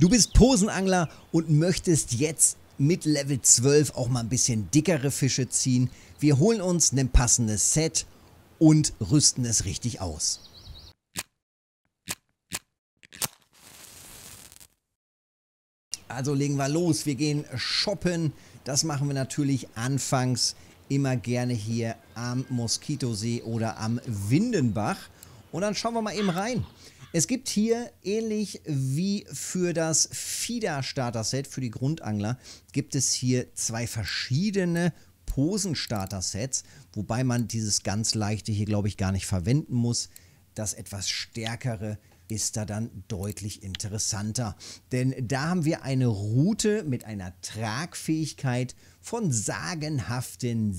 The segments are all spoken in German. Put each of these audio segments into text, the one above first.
Du bist Posenangler und möchtest jetzt mit Level 12 auch mal ein bisschen dickere Fische ziehen. Wir holen uns ein passendes Set und rüsten es richtig aus. Also legen wir los, wir gehen shoppen. Das machen wir natürlich anfangs immer gerne hier am Moskitosee oder am Windenbach. Und dann schauen wir mal eben rein. Es gibt hier, ähnlich wie für das Feeder-Starter-Set für die Grundangler, gibt es hier zwei verschiedene Posen-Starter-Sets, wobei man dieses ganz leichte hier, glaube ich, gar nicht verwenden muss. Das etwas stärkere ist da dann deutlich interessanter. Denn da haben wir eine Rute mit einer Tragfähigkeit von sagenhaften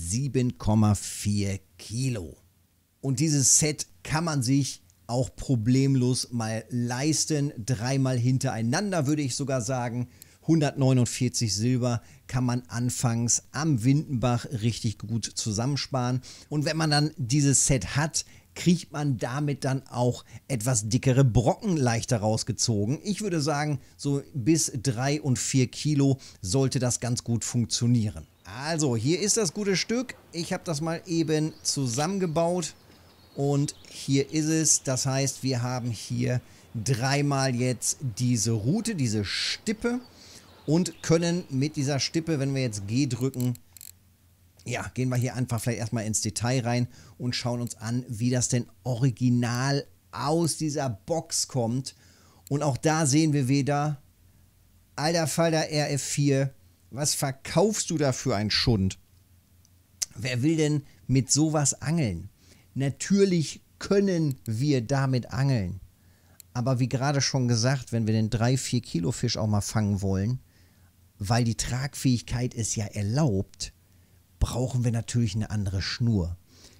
7,4 Kilo. Und dieses Set kann man sich auch problemlos mal leisten. Dreimal hintereinander würde ich sogar sagen. 149 Silber kann man anfangs am Windenbach richtig gut zusammensparen. Und wenn man dann dieses Set hat, kriegt man damit dann auch etwas dickere Brocken leichter rausgezogen. Ich würde sagen, so bis 3 und 4 Kilo sollte das ganz gut funktionieren. Also, hier ist das gute Stück. Ich habe das mal eben zusammengebaut. Und hier ist es, das heißt, wir haben hier dreimal jetzt diese Rute, diese Stippe und können mit dieser Stippe, wenn wir jetzt G drücken, ja, gehen wir hier einfach vielleicht erstmal ins Detail rein und schauen uns an, wie das denn original aus dieser Box kommt. Und auch da sehen wir wieder, alter Falter RF4, was verkaufst du da für einen Schund? Wer will denn mit sowas angeln? Natürlich können wir damit angeln. Aber wie gerade schon gesagt, wenn wir den 3-4 Kilo Fisch auch mal fangen wollen, weil die Tragfähigkeit es ja erlaubt, brauchen wir natürlich eine andere Schnur.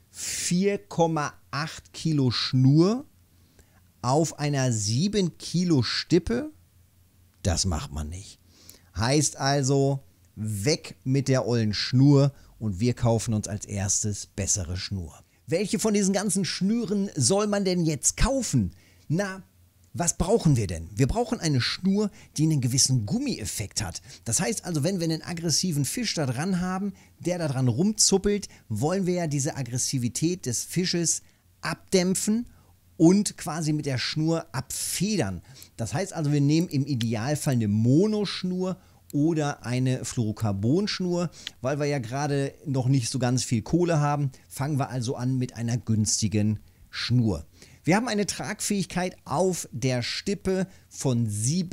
4,8 Kilo Schnur auf einer 7 Kilo Stippe, das macht man nicht. Heißt also, weg mit der ollen Schnur und wir kaufen uns als erstes bessere Schnur. Welche von diesen ganzen Schnüren soll man denn jetzt kaufen? Na, was brauchen wir denn? Wir brauchen eine Schnur, die einen gewissen Gummieffekt hat. Das heißt also, wenn wir einen aggressiven Fisch da dran haben, der da dran rumzuppelt, wollen wir ja diese Aggressivität des Fisches abdämpfen und quasi mit der Schnur abfedern. Das heißt also, wir nehmen im Idealfall eine Monoschnur oder eine Fluorocarbonschnur, weil wir ja gerade noch nicht so ganz viel Kohle haben, fangen wir also an mit einer günstigen Schnur. Wir haben eine Tragfähigkeit auf der Stippe von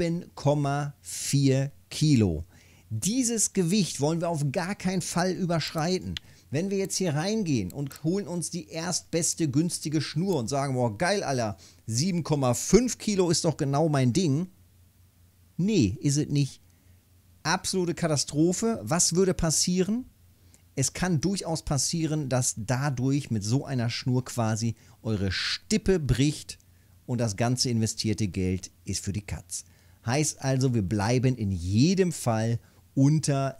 7,4 Kilo. Dieses Gewicht wollen wir auf gar keinen Fall überschreiten. Wenn wir jetzt hier reingehen und holen uns die erstbeste günstige Schnur und sagen, boah geil, Alter, 7,5 Kilo ist doch genau mein Ding. Nee, ist es nicht. Absolute Katastrophe. Was würde passieren? Es kann durchaus passieren, dass dadurch mit so einer Schnur quasi eure Stippe bricht und das ganze investierte Geld ist für die Katz. Heißt also, wir bleiben in jedem Fall unter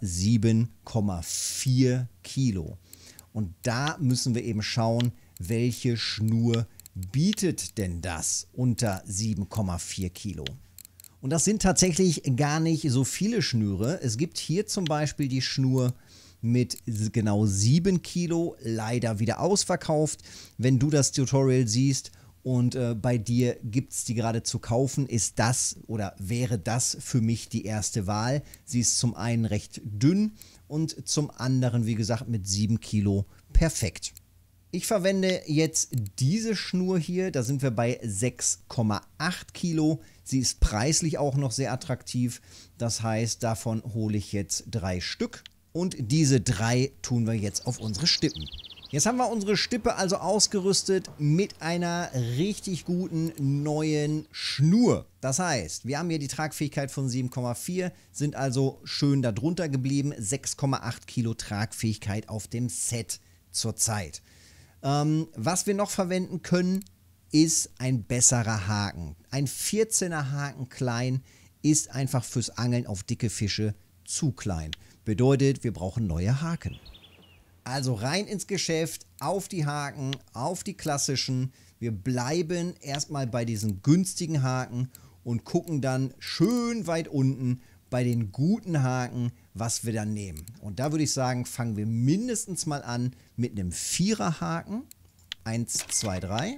7,4 Kilo. Und da müssen wir eben schauen, welche Schnur bietet denn das unter 7,4 Kilo. Und das sind tatsächlich gar nicht so viele Schnüre. Es gibt hier zum Beispiel die Schnur mit genau 7 Kilo, leider wieder ausverkauft. Wenn du das Tutorial siehst und bei dir gibt es die gerade zu kaufen, ist das oder wäre das für mich die erste Wahl. Sie ist zum einen recht dünn und zum anderen, wie gesagt, mit 7 Kilo perfekt. Ich verwende jetzt diese Schnur hier, da sind wir bei 6,8 Kilo. Sie ist preislich auch noch sehr attraktiv. Das heißt, davon hole ich jetzt 3 Stück. Und diese 3 tun wir jetzt auf unsere Stippen. Jetzt haben wir unsere Stippe also ausgerüstet mit einer richtig guten neuen Schnur. Das heißt, wir haben hier die Tragfähigkeit von 7,4, sind also schön darunter geblieben. 6,8 Kilo Tragfähigkeit auf dem Set zurzeit. Was wir noch verwenden können, ist ein besserer Haken. Ein 14er Haken klein ist einfach fürs Angeln auf dicke Fische zu klein. Bedeutet, wir brauchen neue Haken. Also rein ins Geschäft, auf die Haken, auf die klassischen. Wir bleiben erstmal bei diesen günstigen Haken und gucken dann schön weit unten bei den guten Haken, was wir dann nehmen. Und da würde ich sagen, fangen wir mindestens mal an mit einem 4er Haken. 1, 2, 3.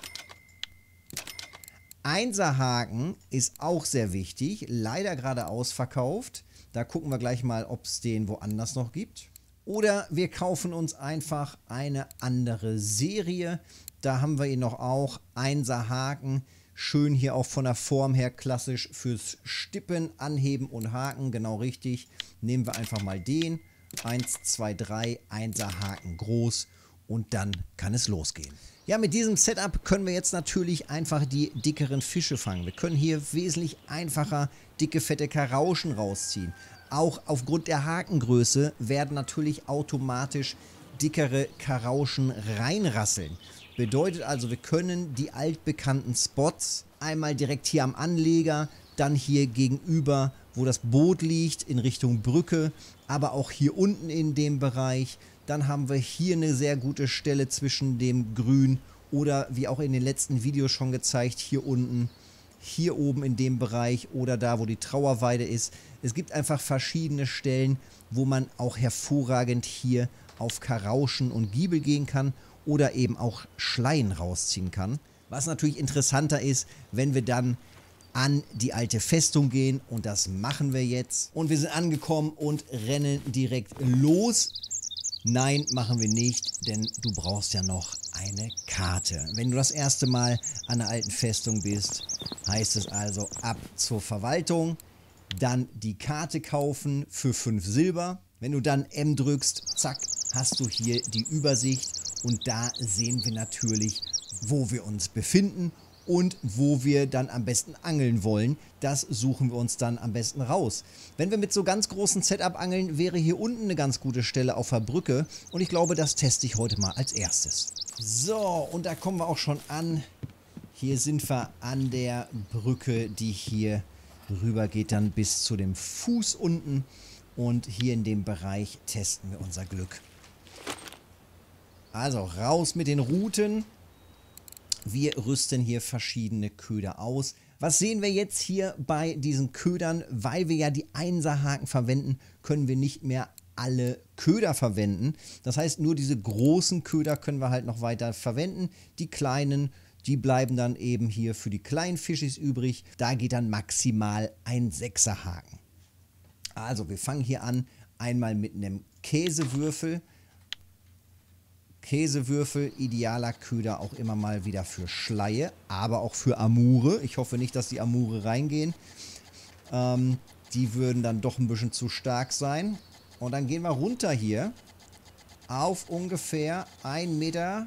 1er Haken ist auch sehr wichtig, leider gerade ausverkauft. Da gucken wir gleich mal, ob es den woanders noch gibt. Oder wir kaufen uns einfach eine andere Serie. Da haben wir ihn noch auch. 1er Haken. Schön hier auch von der Form her klassisch fürs Stippen, Anheben und Haken. Genau richtig. Nehmen wir einfach mal den. 1, 2, 3. 1er Haken groß. Und dann kann es losgehen. Ja, mit diesem Setup können wir jetzt natürlich einfach die dickeren Fische fangen. Wir können hier wesentlich einfacher dicke, fette Karauschen rausziehen. Auch aufgrund der Hakengröße werden natürlich automatisch dickere Karauschen reinrasseln. Bedeutet also, wir können die altbekannten Spots einmal direkt hier am Anleger, dann hier gegenüber, wo das Boot liegt, in Richtung Brücke, aber auch hier unten in dem Bereich. Dann haben wir hier eine sehr gute Stelle zwischen dem Grün oder wie auch in den letzten Videos schon gezeigt, hier unten, hier oben in dem Bereich oder da, wo die Trauerweide ist. Es gibt einfach verschiedene Stellen, wo man auch hervorragend hier auf Karauschen und Giebel gehen kann oder eben auch Schleien rausziehen kann. Was natürlich interessanter ist, wenn wir dann an die alte Festung gehen und das machen wir jetzt. Und wir sind angekommen und rennen direkt los. Nein, machen wir nicht, denn du brauchst ja noch eine Karte. Wenn du das erste Mal an der alten Festung bist, heißt es also ab zur Verwaltung, dann die Karte kaufen für 5 Silber. Wenn du dann M drückst, zack, hast du hier die Übersicht und da sehen wir natürlich, wo wir uns befinden und wo wir dann am besten angeln wollen. Das suchen wir uns dann am besten raus. Wenn wir mit so ganz großen Setup angeln, wäre hier unten eine ganz gute Stelle auf der Brücke. Und ich glaube, das teste ich heute mal als erstes. So, und da kommen wir auch schon an. Hier sind wir an der Brücke, die hier rüber geht dann bis zu dem Fuß unten. Und hier in dem Bereich testen wir unser Glück. Also raus mit den Routen. Wir rüsten hier verschiedene Köder aus. Was sehen wir jetzt hier bei diesen Ködern? Weil wir ja die 1er Haken verwenden, können wir nicht mehr alle Köder verwenden. Das heißt, nur diese großen Köder können wir halt noch weiter verwenden. Die kleinen, die bleiben dann eben hier für die kleinen Fischis übrig. Da geht dann maximal ein 6er Haken. Also wir fangen hier an, einmal mit einem Käsewürfel. Käsewürfel, idealer Köder auch immer mal wieder für Schleie, aber auch für Amure. Ich hoffe nicht, dass die Amure reingehen. Die würden dann doch ein bisschen zu stark sein. Und dann gehen wir runter hier auf ungefähr 1,20 Meter.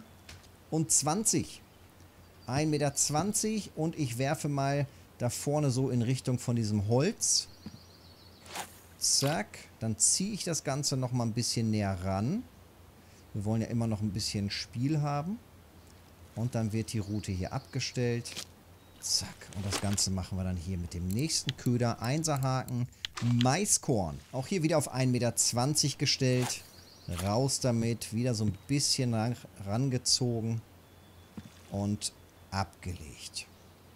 1,20 Meter und ich werfe mal da vorne so in Richtung von diesem Holz. Zack, dann ziehe ich das Ganze noch mal ein bisschen näher ran. Wir wollen ja immer noch ein bisschen Spiel haben. Und dann wird die Route hier abgestellt. Zack. Und das Ganze machen wir dann hier mit dem nächsten Köder. 1er Haken. Maiskorn. Auch hier wieder auf 1,20 Meter gestellt. Raus damit. Wieder so ein bisschen rangezogen. Und abgelegt.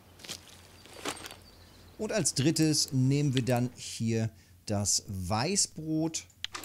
Und als drittes nehmen wir dann hier das Weißbrot.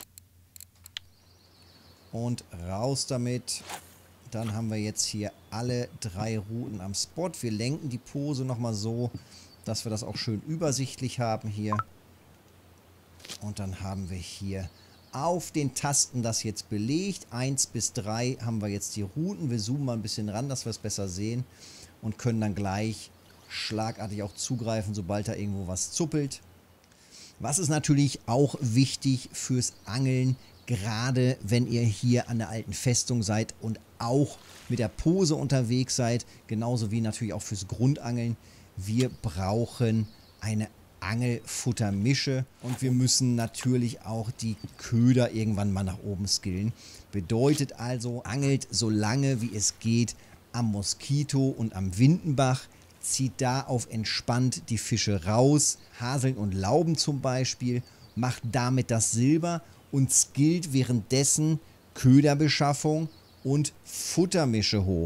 Und raus damit. Dann haben wir jetzt hier alle 3 Routen am Spot. Wir lenken die Pose nochmal so, dass wir das auch schön übersichtlich haben hier. Und dann haben wir hier auf den Tasten das jetzt belegt. 1 bis 3 haben wir jetzt die Routen. Wir zoomen mal ein bisschen ran, dass wir es besser sehen. Und können dann gleich schlagartig auch zugreifen, sobald da irgendwo was zuppelt. Was ist natürlich auch wichtig fürs Angeln, gerade wenn ihr hier an der alten Festung seid und auch mit der Pose unterwegs seid, genauso wie natürlich auch fürs Grundangeln. Wir brauchen eine Angelfuttermische und wir müssen natürlich auch die Köder irgendwann mal nach oben skillen. Bedeutet also, angelt so lange wie es geht am Moskito und am Windenbach. Zieht da auf entspannt die Fische raus, Haseln und Lauben zum Beispiel, macht damit das Silber und skillt währenddessen Köderbeschaffung und Futtermische hoch.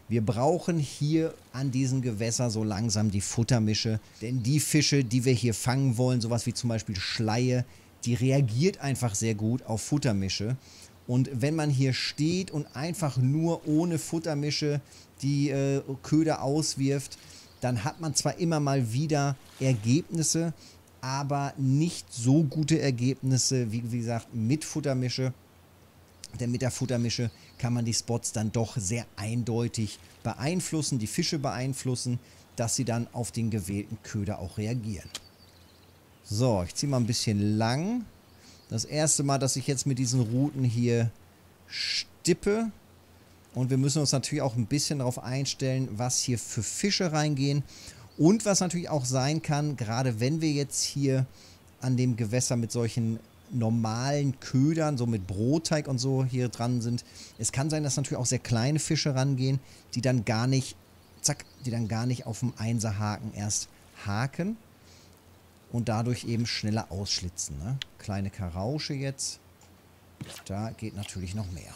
Wir brauchen hier an diesem Gewässer so langsam die Futtermische, denn die Fische, die wir hier fangen wollen, sowas wie zum Beispiel Schleie, die reagiert einfach sehr gut auf Futtermische. Und wenn man hier steht und einfach nur ohne Futtermische die Köder auswirft, dann hat man zwar immer mal wieder Ergebnisse, aber nicht so gute Ergebnisse, wie gesagt, mit Futtermische. Denn mit der Futtermische kann man die Spots dann doch sehr eindeutig beeinflussen, die Fische beeinflussen, dass sie dann auf den gewählten Köder auch reagieren. So, ich ziehe mal ein bisschen lang. Das erste Mal, dass ich jetzt mit diesen Routen hier stippe. Und wir müssen uns natürlich auch ein bisschen darauf einstellen, was hier für Fische reingehen. Und was natürlich auch sein kann, gerade wenn wir jetzt hier an dem Gewässer mit solchen normalen Ködern, so mit Brotteig und so hier dran sind. Es kann sein, dass natürlich auch sehr kleine Fische rangehen, die dann gar nicht, zack, die dann gar nicht auf dem Einserhaken erst haken und dadurch eben schneller ausschlitzen. Ne? Kleine Karausche jetzt. Da geht natürlich noch mehr.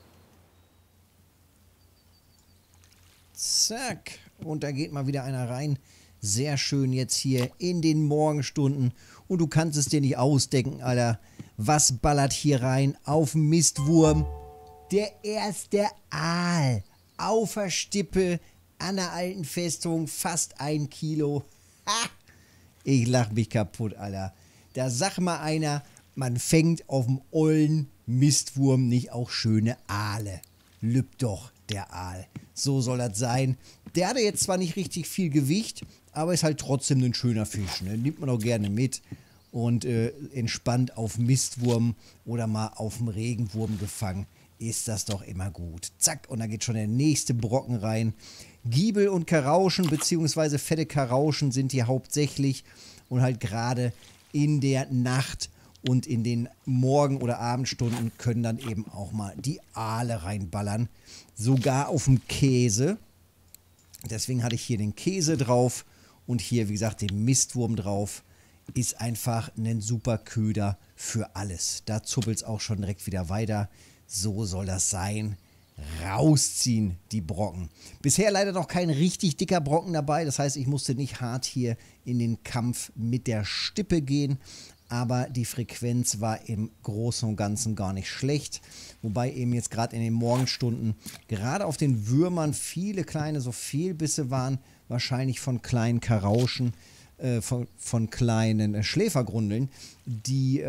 Zack. Und da geht mal wieder einer rein. Sehr schön jetzt hier in den Morgenstunden. Und du kannst es dir nicht ausdenken, Alter. Was ballert hier rein auf den Mistwurm? Der erste Aal. Auf der Stippe an der alten Festung. Fast 1 Kilo. Ha! Ich lach mich kaputt, Alter. Da sagt mal einer, man fängt auf dem ollen Mistwurm nicht auch schöne Aale. Lübt doch, der Aal. So soll das sein. Der hatte jetzt zwar nicht richtig viel Gewicht, aber ist halt trotzdem ein schöner Fisch. Ne? Nimmt man auch gerne mit und entspannt auf Mistwurm oder mal auf dem Regenwurm gefangen. Ist das doch immer gut. Zack, und da geht schon der nächste Brocken rein. Giebel und Karauschen, beziehungsweise fette Karauschen sind hier hauptsächlich und halt gerade in der Nacht und in den Morgen- oder Abendstunden können dann eben auch mal die Aale reinballern. Sogar auf dem Käse. Deswegen hatte ich hier den Käse drauf und hier, wie gesagt, den Mistwurm drauf. Ist einfach ein super Köder für alles. Da zuppelt es auch schon direkt wieder weiter. So soll das sein. Rausziehen die Brocken. Bisher leider noch kein richtig dicker Brocken dabei. Das heißt, ich musste nicht hart hier in den Kampf mit der Stippe gehen. Aber die Frequenz war im Großen und Ganzen gar nicht schlecht. Wobei eben jetzt gerade in den Morgenstunden gerade auf den Würmern viele kleine so Fehlbisse waren. Wahrscheinlich von kleinen Karauschen, von kleinen Schläfergrundeln, die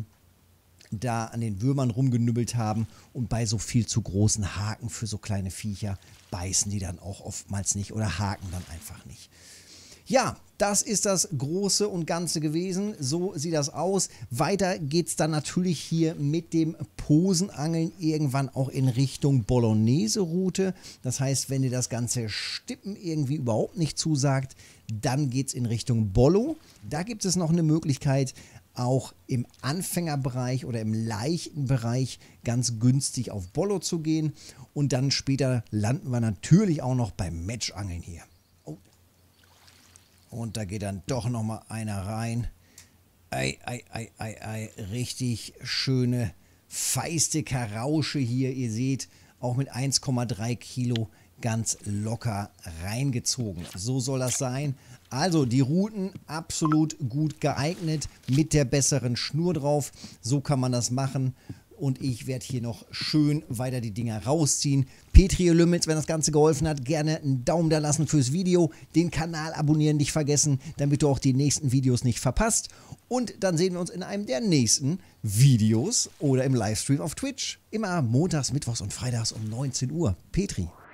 da an den Würmern rumgenübbelt haben. Und bei so viel zu großen Haken für so kleine Viecher beißen die dann auch oftmals nicht oder haken dann einfach nicht. Ja, das ist das Große und Ganze gewesen. So sieht das aus. Weiter geht es dann natürlich hier mit dem Posenangeln irgendwann auch in Richtung Bolognese-Route. Das heißt, wenn dir das ganze Stippen irgendwie überhaupt nicht zusagt, dann geht es in Richtung Bollo. Da gibt es noch eine Möglichkeit, auch im Anfängerbereich oder im leichten Bereich ganz günstig auf Bollo zu gehen. Und dann später landen wir natürlich auch noch beim Matchangeln hier. Und da geht dann doch nochmal einer rein. Ei, ei, ei, ei, ei. Richtig schöne, feiste Karausche hier. Ihr seht, auch mit 1,3 Kilo ganz locker reingezogen. So soll das sein. Also die Routen absolut gut geeignet mit der besseren Schnur drauf. So kann man das machen. Und ich werde hier noch schön weiter die Dinger rausziehen. Petri Lümmels, wenn das Ganze geholfen hat, gerne einen Daumen da lassen fürs Video. Den Kanal abonnieren nicht vergessen, damit du auch die nächsten Videos nicht verpasst. Und dann sehen wir uns in einem der nächsten Videos oder im Livestream auf Twitch. Immer montags, mittwochs und freitags um 19 Uhr. Petri.